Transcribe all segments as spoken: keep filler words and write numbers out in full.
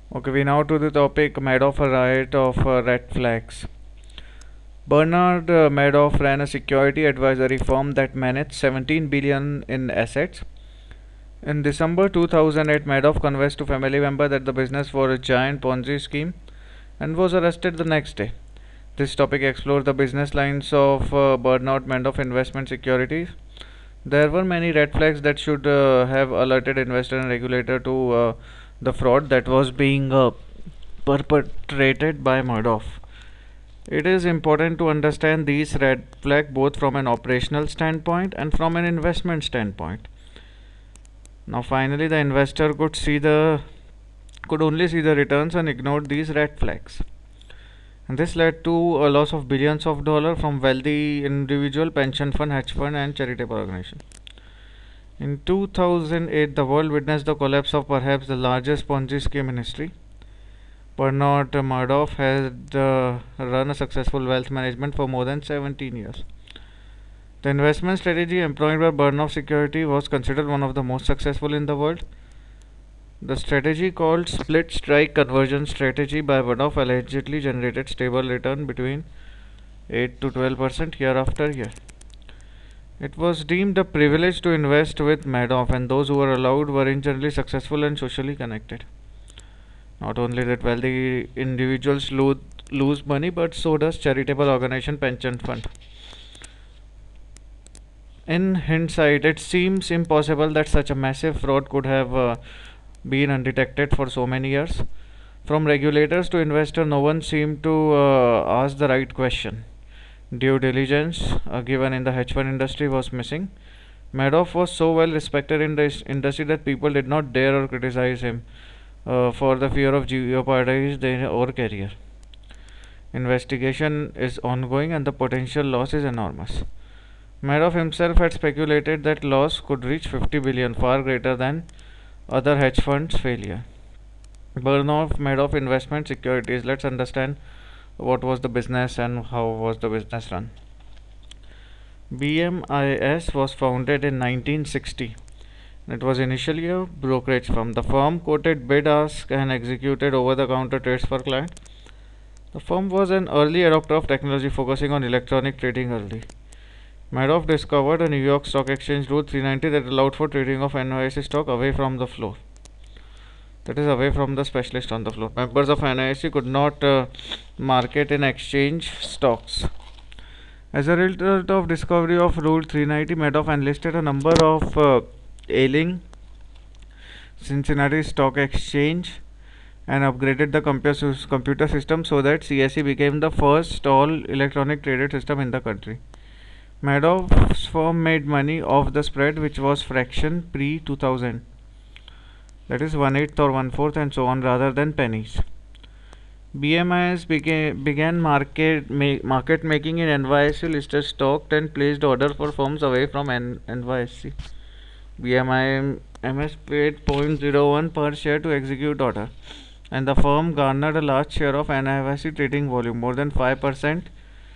Okay, we now to the topic Madoff, a riot of uh, red flags. Bernard uh, Madoff ran a security advisory firm that managed seventeen billion in assets. In December two thousand eight, Madoff confessed to family member that the business was a giant Ponzi scheme and was arrested the next day. This topic explores the business lines of uh, Bernard Madoff Investment Securities. There were many red flags that should uh, have alerted investor and regulator to uh, the fraud that was being uh, perpetrated by Madoff. It is important to understand these red flags both from an operational standpoint and from an investment standpoint. Now, finally, the investor could see the could only see the returns and ignored these red flags. And this led to a loss of billions of dollars from wealthy individual, pension fund, hedge fund, and charitable organization. In two thousand eight, the world witnessed the collapse of perhaps the largest Ponzi scheme in history. Bernard Madoff had uh, run a successful wealth management for more than seventeen years. The investment strategy employed by Bernard Security was considered one of the most successful in the world. The strategy, called split strike conversion strategy by Madoff, allegedly generated stable return between eight to twelve percent year after year. It was deemed a privilege to invest with Madoff, and those who were allowed were generally successful and socially connected. Not only did wealthy individuals lose, lose money, but so does charitable organization pension fund. In hindsight, it seems impossible that such a massive fraud could have uh, been undetected for so many years. From regulators to investors, no one seemed to uh, ask the right question. Due diligence uh, given in the hedge fund industry was missing. Madoff was so well respected in the industry that people did not dare or criticize him uh, for the fear of jeopardizing or career. Investigation is ongoing and the potential loss is enormous. Madoff himself had speculated that loss could reach fifty billion, far greater than other hedge funds' failure. Bernard Madoff Investment Securities. Let's understand what was the business and how was the business run. B M I S was founded in nineteen sixty. It was initially a brokerage firm. The firm quoted bid, ask, and executed over-the-counter trades for clients. The firm was an early adopter of technology, focusing on electronic trading early. Madoff discovered a New York Stock Exchange Rule three ninety that allowed for trading of N Y S E stock away from the floor. That is, away from the specialist on the floor. Members of N Y S E could not uh, market and exchange stocks. As a result of discovery of Rule three ninety, Madoff enlisted a number of uh, ailing Cincinnati Stock Exchange and upgraded the computer system so that C S E became the first all electronic traded system in the country. Madoff's firm made money off the spread, which was fraction pre two thousand, that is one eighth or one fourth and so on, rather than pennies. B M I S began, began market, ma market making in N Y S E listed stock and placed order for firms away from N NYSE. B M I S paid zero point zero one per share to execute order, and the firm garnered a large share of N Y S E trading volume, more than five percent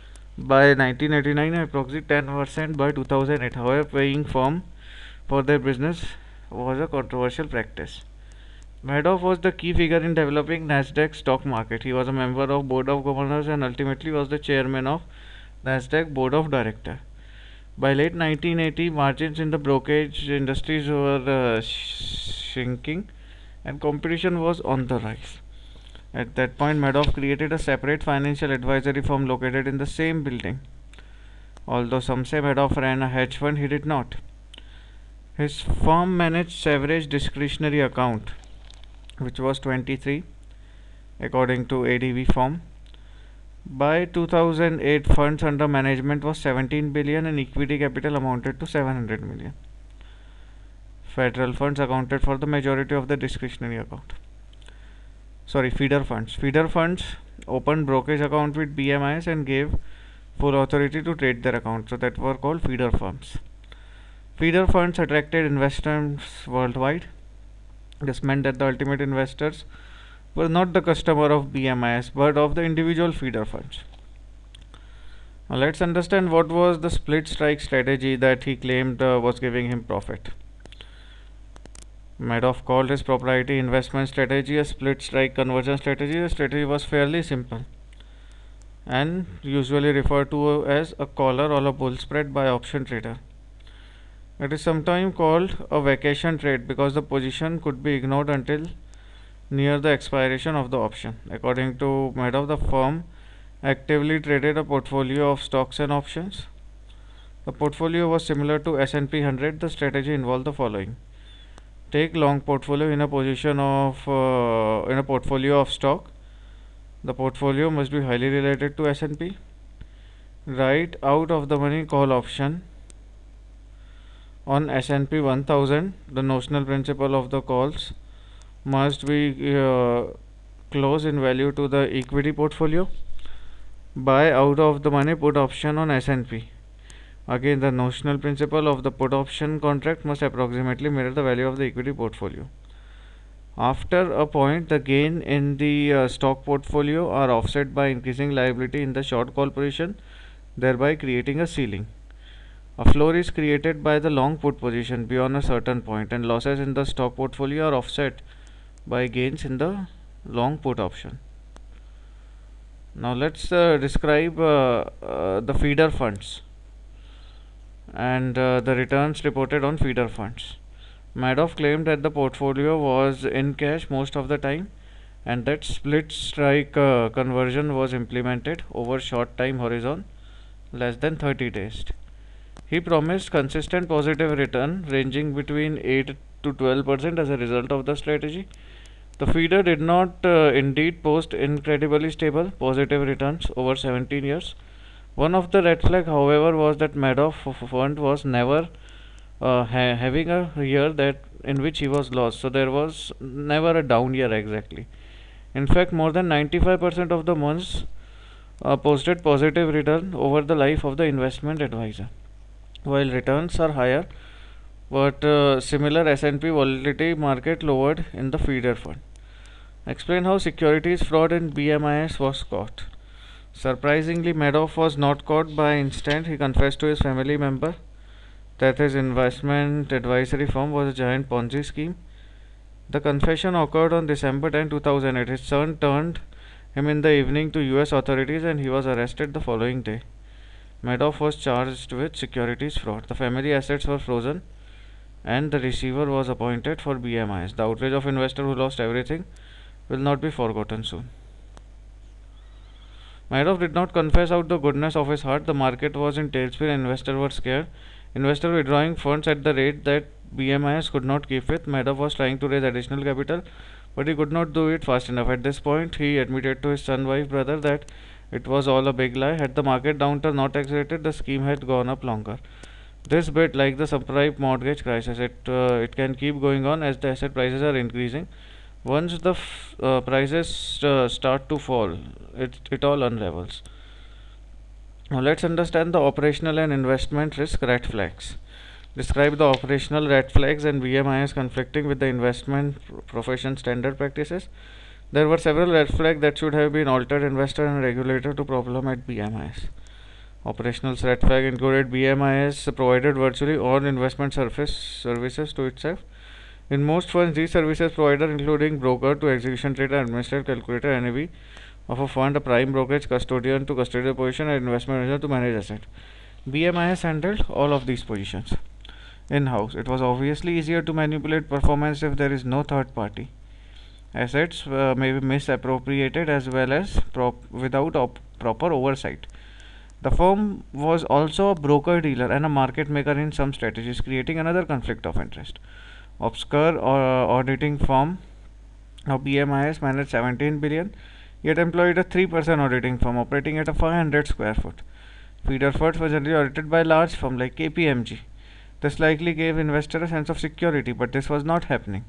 by nineteen eighty-nine and approximately ten percent by two thousand eight. However, paying firm for their business was a controversial practice. Madoff was the key figure in developing Nasdaq stock market. He was a member of board of governors and ultimately was the chairman of Nasdaq board of director. By late nineteen eighty, margins in the brokerage industries were uh, shrinking and competition was on the rise. At that point, Madoff created a separate financial advisory firm located in the same building. Although some say Madoff ran a hedge fund, he did not. His firm managed average discretionary account, which was twenty-three according to A D V form. By two thousand eight, funds under management was seventeen billion and equity capital amounted to seven hundred million. Federal funds accounted for the majority of the discretionary account. Sorry, feeder funds. Feeder funds opened brokerage account with B M I S and gave full authority to trade their account. So that were called feeder firms. Feeder funds attracted investors worldwide. This meant that the ultimate investors were not the customer of B M I S but of the individual feeder funds. Now let's understand what was the split strike strategy that he claimed uh, was giving him profit. Madoff called his proprietary investment strategy a split strike conversion strategy. The strategy was fairly simple and usually referred to as a collar or a bull spread by option trader. It is sometimes called a vacation trade because the position could be ignored until near the expiration of the option. According to Madoff, the firm actively traded a portfolio of stocks and options. The portfolio was similar to S and P one hundred. The strategy involved the following: take long portfolio in a position of uh, in a portfolio of stock. The portfolio must be highly related to S and P. Write out of the money call option on S and P one thousand. The notional principal of the calls must be uh, close in value to the equity portfolio. Buy out of the money put option on S and P. Again, the notional principal of the put option contract must approximately mirror the value of the equity portfolio. After a point, the gain in the uh, stock portfolio are offset by increasing liability in the short call position, thereby creating a ceiling. A floor is created by the long put position beyond a certain point, and losses in the stock portfolio are offset by gains in the long put option. Now let's uh, describe uh, uh, the feeder funds and uh, the returns reported on feeder funds. Madoff claimed that the portfolio was in cash most of the time and that split strike uh, conversion was implemented over short time horizon, less than thirty days. He promised consistent positive return ranging between eight to twelve percent as a result of the strategy. The feeder did not uh, indeed post incredibly stable positive returns over seventeen years. One of the red flag, however, was that Madoff fund was never uh, ha having a year that in which he was lost. So there was never a down year exactly. In fact, more than ninety-five percent of the months uh, posted positive return over the life of the investment advisor. While returns are higher, but uh, similar S and P volatility market lowered in the feeder fund. Explain how securities fraud in B M I S was caught. Surprisingly, Madoff was not caught by instant. He confessed to his family member that his investment advisory firm was a giant Ponzi scheme. The confession occurred on December tenth, two thousand eight. His son turned him in the evening to U S authorities and he was arrested the following day. Madoff was charged with securities fraud. The family assets were frozen and the receiver was appointed for B M I S. The outrage of investor who lost everything will not be forgotten soon. Madoff did not confess out the goodness of his heart. The market was in tailspin and investors were scared. Investors withdrawing funds at the rate that B M I S could not keep with. Madoff was trying to raise additional capital, but he could not do it fast enough. At this point, he admitted to his son, wife, brother that it was all a big lie. Had the market downturn not accelerated, the scheme had gone up longer. This bit like the subprime mortgage crisis. It uh, it can keep going on as the asset prices are increasing. Once the f uh, prices uh, start to fall, it, it all unravels. Now let's understand the operational and investment risk red flags. Describe the operational red flags and B M I S conflicting with the investment profession standard practices. There were several red flags that should have been altered investor and regulator to problem at B M I S. Operational red flag included B M I S provided virtually all investment service services to itself. In most funds, these services provider including broker to execution trader, administrator, calculator, N A V of a fund, a prime brokerage, custodian to custodial position, and investment manager to manage asset. B M I S handled all of these positions in-house. It was obviously easier to manipulate performance if there is no third party. Assets uh, may be misappropriated as well as prop without op proper oversight. The firm was also a broker dealer and a market maker in some strategies, creating another conflict of interest. Obscure uh, auditing firm of B M I S managed seventeen billion, yet employed a three percent auditing firm operating at a five hundred square foot. Feeder funds were generally audited by large firms like K P M G. This likely gave investors a sense of security, but this was not happening.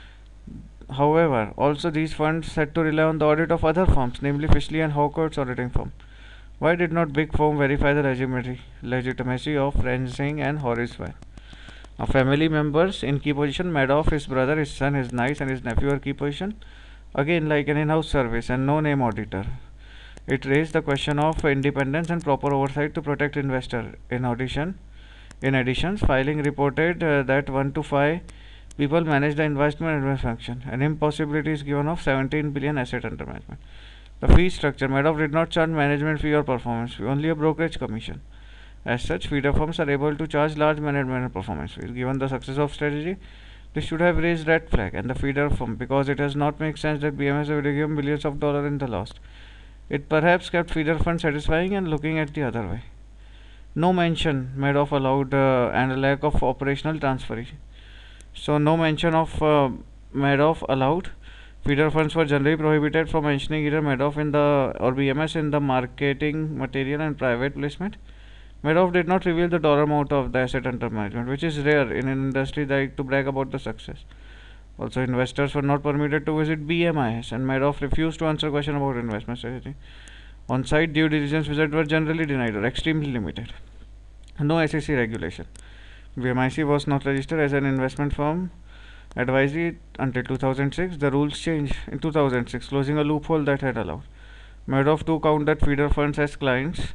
However, also these funds had to rely on the audit of other firms, namely Fishley and Hawkins auditing firm. Why did not Big Firm verify the legitimacy, legitimacy of Rensing and Horace Mann? Now, family members in key position: Madoff, his brother, his son, his niece, and his nephew are key position. Again, like an in-house service and no name auditor. It raised the question of independence and proper oversight to protect investor. In addition, in addition, filing reported uh, that one to five People manage the investment advice function. An impossibility is given of seventeen billion asset under management. The fee structure. Madoff did not charge management fee or performance fee, only a brokerage commission. As such, feeder firms are able to charge large management and performance fees. Given the success of strategy, this should have raised red flag and the feeder firm, because it does not make sense that B M S would give billions of dollars in the loss. It perhaps kept feeder fund satisfying and looking at the other way. No mention made of allowed uh, and a lack of operational transparency. So no mention of uh, Madoff allowed. Feeder funds were generally prohibited from mentioning either Madoff in the or B M S in the marketing material and private placement. Madoff did not reveal the dollar amount of the asset under management, which is rare in an industry that to brag about the success. Also, investors were not permitted to visit B M I S, and Madoff refused to answer questions about investment strategy. On-site due diligence visits were generally denied or extremely limited. No S E C regulation. B M I C was not registered as an investment firm advisory until two thousand six. The rules changed in two thousand six, closing a loophole that had allowed Madoff to count that feeder funds as clients,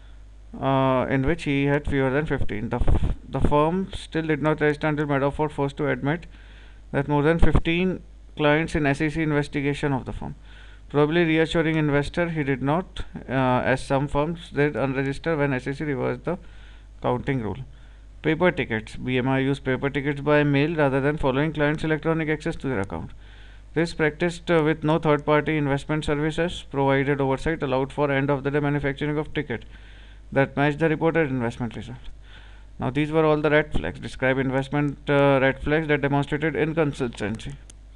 uh, in which he had fewer than fifteen. The, f- the firm still did not register until Madoff was forced to admit that more than fifteen clients in S E C investigation of the firm. Probably reassuring investor, he did not, uh, as some firms did, unregister when S E C reversed the counting rule. Paper tickets. B M I used paper tickets by mail rather than following clients' electronic access to their account. This practiced uh, with no third-party investment services provided oversight allowed for end-of-the-day manufacturing of tickets that matched the reported investment result. Now these were all the red flags. Describe investment uh, red flags that demonstrated inconsistency.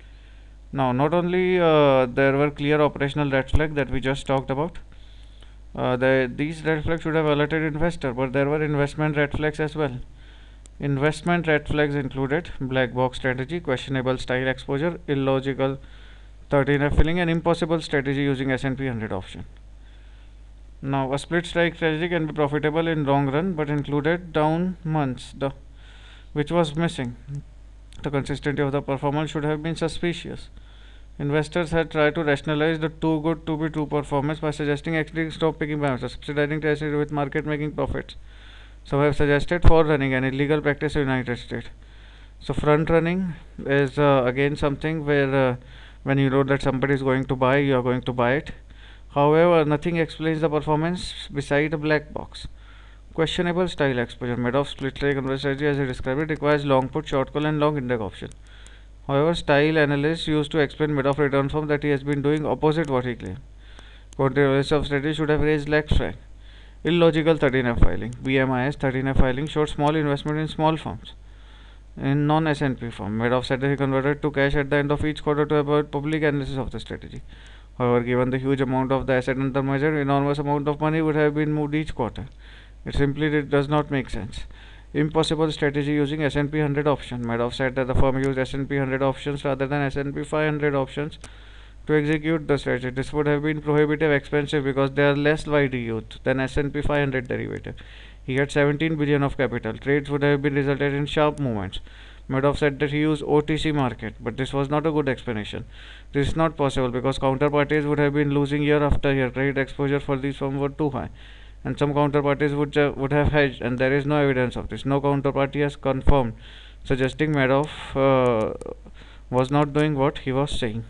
Now not only uh, there were clear operational red flags that we just talked about. Uh, the, these red flags should have alerted investor, but there were investment red flags as well. Investment red flags included black box strategy, questionable style exposure, illogical thirteen F filling, and impossible strategy using S and P one hundred option. Now, a split strike strategy can be profitable in long run, but included down months, the which was missing. The consistency of the performance should have been suspicious. Investors had tried to rationalize the too good to be true performance by suggesting actually stop picking by subsidizing treasury with market making profits. Some have suggested for running an illegal practice in the United States. So front running is uh, again something where uh, when you know that somebody is going to buy, you are going to buy it. However, nothing explains the performance beside a black box. Questionable style exposure. Madoff split trade conversion strategy, as I described it, requires long put, short call, and long index option. However, style analysts used to explain Madoff return firm that he has been doing opposite what he claimed. Quantitative of strategy should have raised leg strike. Illogical thirteen F filing. B M I S thirteen F filing showed small investment in small firms. In non-S and P firm, Madoff said that he converted to cash at the end of each quarter to avoid public analysis of the strategy. However, given the huge amount of the asset under measure, enormous amount of money would have been moved each quarter. It simply does not make sense. Impossible strategy using S and P one hundred option. Madoff said that the firm used S and P one hundred options rather than S and P five hundred options to execute the strategy. This would have been prohibitive expensive because they are less widely used than S and P five hundred derivative. He had seventeen billion of capital. Trades would have been resulted in sharp movements. Madoff said that he used O T C market, but this was not a good explanation. This is not possible because counterparties would have been losing year after year. Trade exposure for these firms were too high, and some counterparties would uh, would have hedged, and there is no evidence of this. No counterparty has confirmed, suggesting Madoff uh, was not doing what he was saying.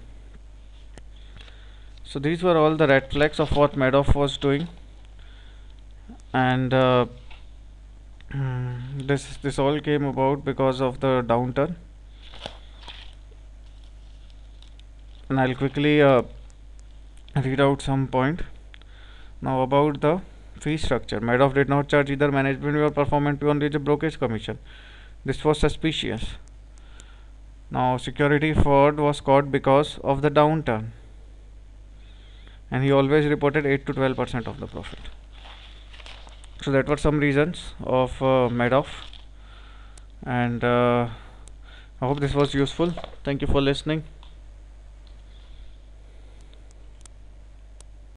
So these were all the red flags of what Madoff was doing, and uh, this this all came about because of the downturn. And I'll quickly uh, read out some point now about the fee structure. Madoff did not charge either management fee or performance fee, only the brokerage commission. This was suspicious. Now security fraud was caught because of the downturn, and he always reported eight to twelve percent of the profit. So that were some reasons of uh, Madoff, and uh, I hope this was useful. Thank you for listening.